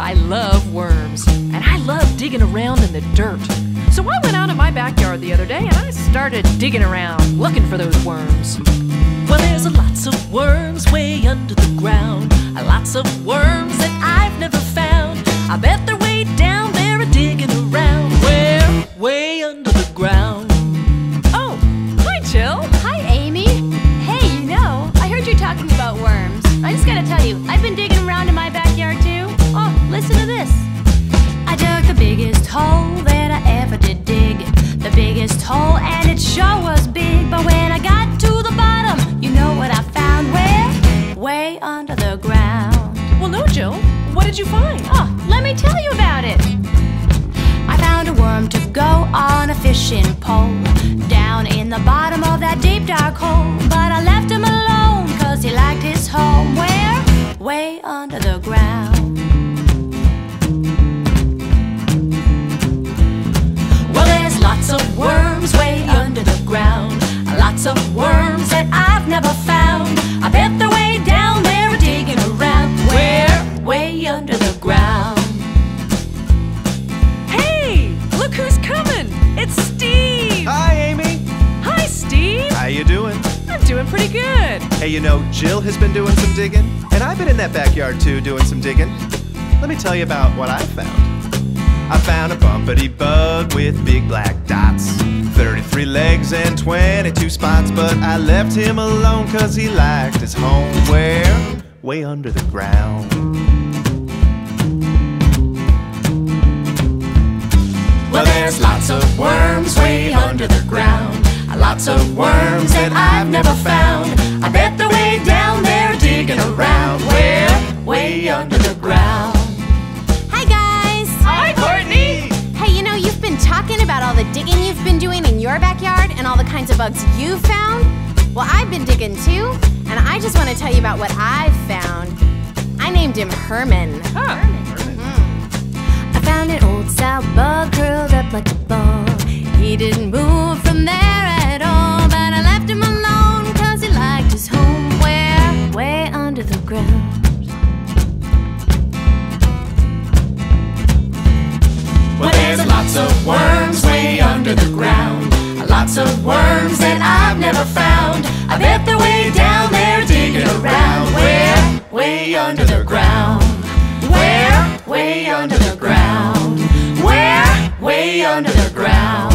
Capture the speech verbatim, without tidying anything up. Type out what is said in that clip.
I love worms, and I love digging around in the dirt. So I went out in my backyard the other day and I started digging around, looking for those worms. Well, there's lots of worms way under the ground, lots of worms that I've never found. I bet they're way down there a digging around. Where? Way under the ground. Oh, hi Jill. Hi Amy. Hey, you know, I heard you talking about worms. I just gotta tell you, I've been digging around in my backyard too. Oh, listen to this. I dug the biggest hole that I ever did dig. The biggest hole, and it sure was big. But when I got to the bottom, you know what I found? Where? Way under the ground. Well, no, Jill. What did you find? Oh, let me tell you about it. I found a worm to go on a fishing pole down in the bottom of that deep dark hole. But I left him alone cause he liked his home. Where? Way under the ground. Well, there's lots of worms way under the ground, lots of worms that I've never found. I bet they're way down there digging around. Where? Way under the ground. Hey, look who's coming. It's Steve. Hi, Amy. Hi, Steve. How you doing? I'm doing pretty good. Hey, you know, Jill has been doing some digging, and I've been in that backyard too doing some digging. Let me tell you about what I found. I found a bumpity bug with big black dots, thirty-three legs and twenty-two spots. But I left him alone cause he liked his home. Where? Way under the ground. Well, there's lots of worms way under the ground, lots of worms that I've never found. I bet they're way down there digging around. Where? Way under the ground. Hi guys! Hi, Courtney! Hey, you know, you've been talking about all the digging you've been doing in your backyard and all the kinds of bugs you've found. Well, I've been digging too, and I just want to tell you about what I've found. I named him Herman. Huh. I found an old sow bug curled up like a ball. He didn't move from there at all, but I left him alone cause he liked his home. Where? Way under the ground. Well, there's lots of worms way under the ground, lots of worms that I've never found. I bet they're way down there digging around. Where? Way under the ground. Where? Way under the ground. Where? Way under the ground.